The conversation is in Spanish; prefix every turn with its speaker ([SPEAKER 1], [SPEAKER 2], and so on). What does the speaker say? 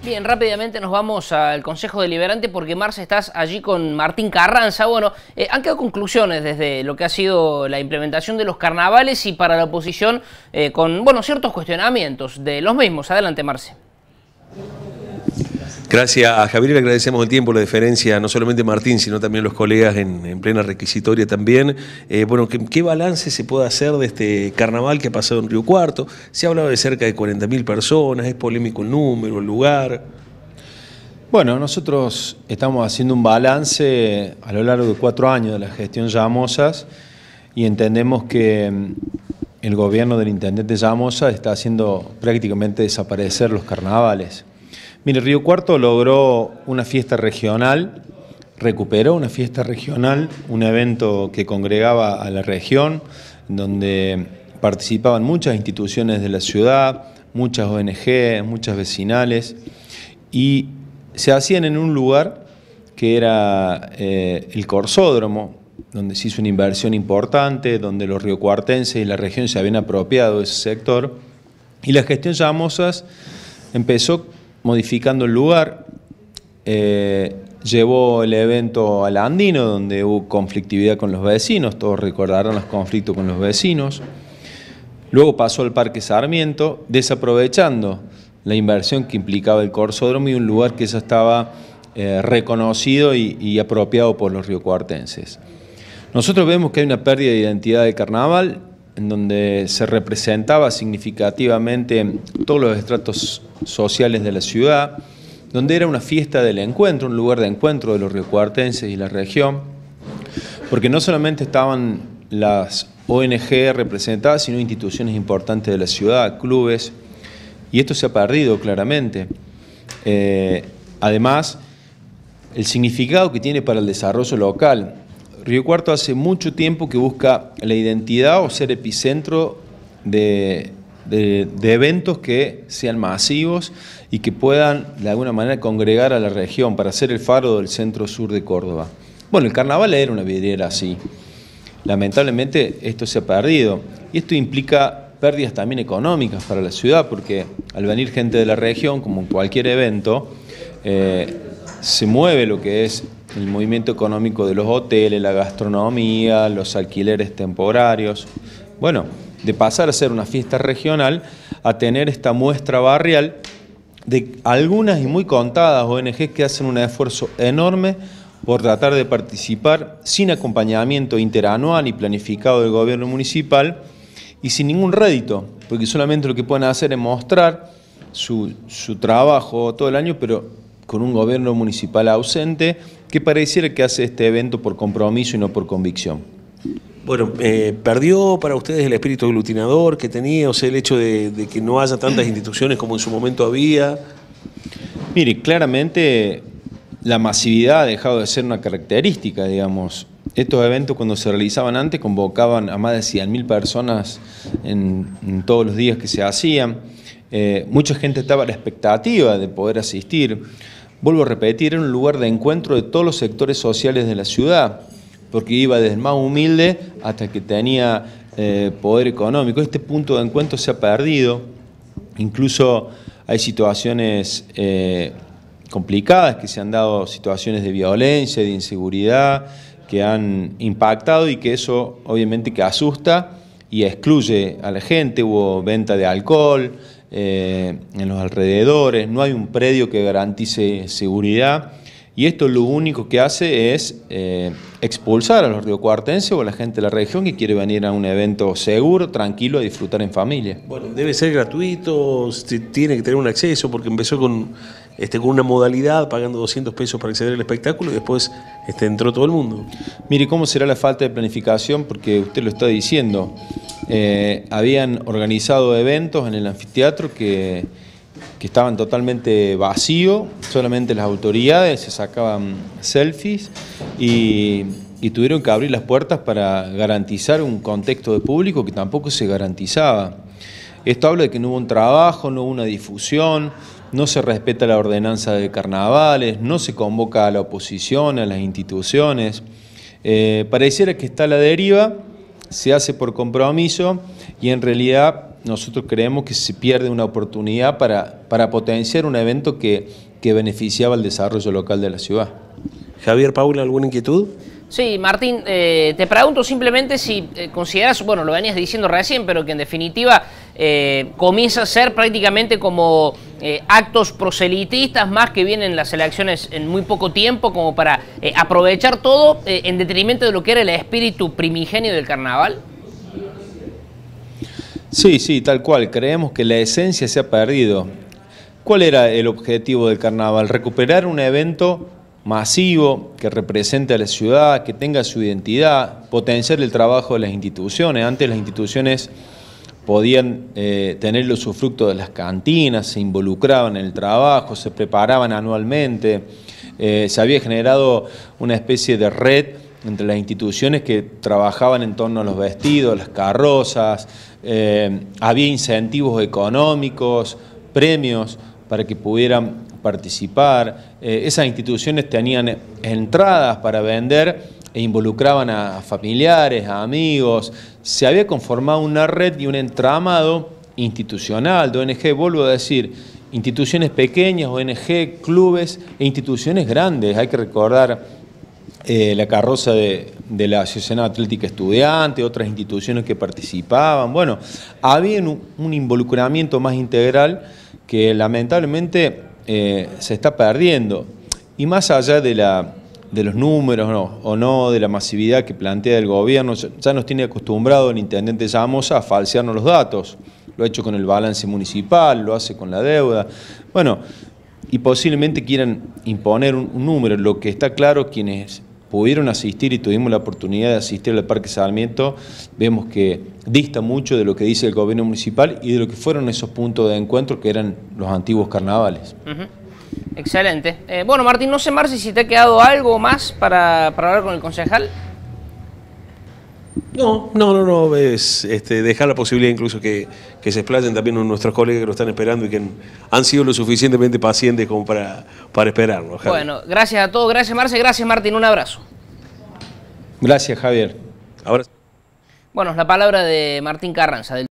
[SPEAKER 1] Bien, rápidamente nos vamos al Consejo Deliberante porque, Marce, estás allí con Martín Carranza. Bueno, han quedado conclusiones desde lo que ha sido la implementación de los carnavales y para la oposición con, bueno, ciertos cuestionamientos de los mismos. Adelante, Marce.
[SPEAKER 2] Gracias a Javier, le agradecemos el tiempo, la deferencia, no solamente Martín, sino también los colegas en plena requisitoria también. Bueno, ¿qué balance se puede hacer de este carnaval que ha pasado en Río Cuarto? Se ha hablado de cerca de 40.000 personas, es polémico el número, el lugar.
[SPEAKER 3] Bueno, nosotros estamos haciendo un balance a lo largo de 4 años de la gestión Llamosas y entendemos que el gobierno del intendente Llamosa está haciendo prácticamente desaparecer los carnavales. Mire, Río Cuarto logró una fiesta regional, recuperó una fiesta regional, un evento que congregaba a la región, donde participaban muchas instituciones de la ciudad, muchas ONG, muchas vecinales, y se hacían en un lugar que era el Corsódromo, donde se hizo una inversión importante, donde los riocuartenses y la región se habían apropiado de ese sector, y la gestión Llamosas empezó modificando el lugar, llevó el evento al Andino, donde hubo conflictividad con los vecinos, todos recordarán los conflictos con los vecinos. Luego pasó al Parque Sarmiento, desaprovechando la inversión que implicaba el Corsódromo y un lugar que ya estaba reconocido y apropiado por los riocuartenses. Nosotros vemos que hay una pérdida de identidad del carnaval, en donde se representaba significativamente todos los estratos sociales de la ciudad, donde era una fiesta del encuentro, un lugar de encuentro de los riocuartenses y la región, porque no solamente estaban las ONG representadas, sino instituciones importantes de la ciudad, clubes, y esto se ha perdido claramente. Además, el significado que tiene para el desarrollo local. Río Cuarto hace mucho tiempo que busca la identidad o ser epicentro de eventos que sean masivos y que puedan de alguna manera congregar a la región para ser el faro del centro-sur de Córdoba. Bueno, el carnaval era una vidriera así. Lamentablemente esto se ha perdido y esto implica pérdidas también económicas para la ciudad, porque al venir gente de la región, como en cualquier evento, se mueve lo que es el movimiento económico de los hoteles, la gastronomía, los alquileres temporarios. Bueno, de pasar a ser una fiesta regional a tener esta muestra barrial de algunas y muy contadas ONG que hacen un esfuerzo enorme por tratar de participar sin acompañamiento interanual y planificado del gobierno municipal y sin ningún rédito, porque solamente lo que pueden hacer es mostrar su trabajo todo el año, pero con un gobierno municipal ausente que pareciera que hace este evento por compromiso y no por convicción.
[SPEAKER 2] Bueno, ¿perdió para ustedes el espíritu aglutinador que tenía, o sea, el hecho de que no haya tantas instituciones como en su momento había?
[SPEAKER 3] Mire, claramente la masividad ha dejado de ser una característica, digamos. Estos eventos cuando se realizaban antes convocaban a más de 100.000 personas en todos los días que se hacían. Mucha gente estaba a la expectativa de poder asistir. Vuelvo a repetir, era un lugar de encuentro de todos los sectores sociales de la ciudad, porque iba desde el más humilde hasta el que tenía poder económico. Este punto de encuentro se ha perdido, incluso hay situaciones complicadas, que se han dado situaciones de violencia, de inseguridad, que han impactado y que eso obviamente que asusta y excluye a la gente. Hubo venta de alcohol en los alrededores, no hay un predio que garantice seguridad y esto lo único que hace es expulsar a los riocuartenses o a la gente de la región que quiere venir a un evento seguro, tranquilo, a disfrutar en familia.
[SPEAKER 2] Bueno, debe ser gratuito, tiene que tener un acceso, porque empezó con una modalidad pagando 200 pesos para acceder al espectáculo y después entró todo el mundo.
[SPEAKER 3] Mire, ¿cómo será la falta de planificación? Porque usted lo está diciendo. Habían organizado eventos en el anfiteatro que estaban totalmente vacíos, solamente las autoridades se sacaban selfies y tuvieron que abrir las puertas para garantizar un contexto de público que tampoco se garantizaba. Esto habla de que no hubo un trabajo, no hubo una difusión, no se respeta la ordenanza de carnavales, no se convoca a la oposición, a las instituciones. Pareciera que está a la deriva, se hace por compromiso y en realidad nosotros creemos que se pierde una oportunidad para potenciar un evento que beneficiaba el desarrollo local de la ciudad.
[SPEAKER 2] Javier, Paula, ¿alguna inquietud?
[SPEAKER 1] Sí, Martín, te pregunto simplemente si consideras, bueno, lo venías diciendo recién, pero que en definitiva comienza a ser prácticamente como actos proselitistas más que vienen las elecciones en muy poco tiempo, como para aprovechar todo en detrimento de lo que era el espíritu primigenio del carnaval.
[SPEAKER 3] Sí, sí, tal cual. Creemos que la esencia se ha perdido. ¿Cuál era el objetivo del carnaval? Recuperar un evento masivo, que represente a la ciudad, que tenga su identidad, potenciar el trabajo de las instituciones. Antes las instituciones podían tener los usufructos de las cantinas, se involucraban en el trabajo, se preparaban anualmente, se había generado una especie de red entre las instituciones que trabajaban en torno a los vestidos, las carrozas, había incentivos económicos, premios para que pudieran participar. Esas instituciones tenían entradas para vender e involucraban a familiares, a amigos. Se había conformado una red y un entramado institucional de ONG, vuelvo a decir, instituciones pequeñas, ONG, clubes e instituciones grandes. Hay que recordar la carroza de la Asociación Atlética Estudiante, otras instituciones que participaban. Bueno, había un involucramiento más integral que lamentablemente se está perdiendo. Y más allá de los números o no, de la masividad que plantea el gobierno, ya nos tiene acostumbrado el intendente Llamosa a falsearnos los datos. Lo ha hecho con el balance municipal, lo hace con la deuda. Bueno, y posiblemente quieran imponer un número. Lo que está claro, quienes pudieron asistir y tuvimos la oportunidad de asistir al Parque Sarmiento, vemos que dista mucho de lo que dice el gobierno municipal y de lo que fueron esos puntos de encuentro que eran los antiguos carnavales.
[SPEAKER 1] Excelente. Bueno, Martín, no sé, Marci, si te ha quedado algo más para hablar con el concejal.
[SPEAKER 2] No, es dejar la posibilidad incluso que se explayen también nuestros colegas que lo están esperando y que han sido lo suficientemente pacientes como para esperarnos, Javier.
[SPEAKER 1] Bueno, gracias a todos, gracias Marce, gracias Martín, un abrazo.
[SPEAKER 3] Gracias, Javier.
[SPEAKER 2] Ahora...
[SPEAKER 1] Bueno, la palabra de Martín Carranza, del